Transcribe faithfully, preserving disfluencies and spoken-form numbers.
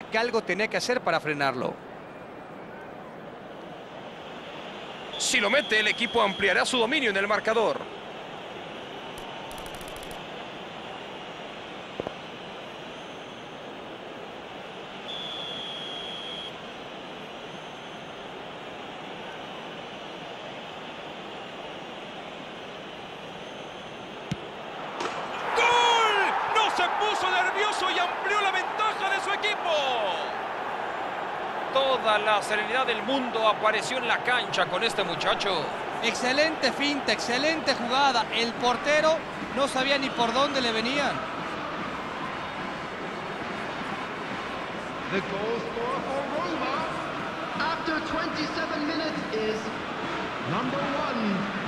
que algo tenía que hacer para frenarlo. Si lo mete, el equipo ampliará su dominio en el marcador. Se puso nervioso y amplió la ventaja de su equipo. Toda la serenidad del mundo apareció en la cancha con este muchacho. Excelente finta, excelente jugada. El portero no sabía ni por dónde le venían. The goal scorer for Roma after twenty-seven minutes is number one.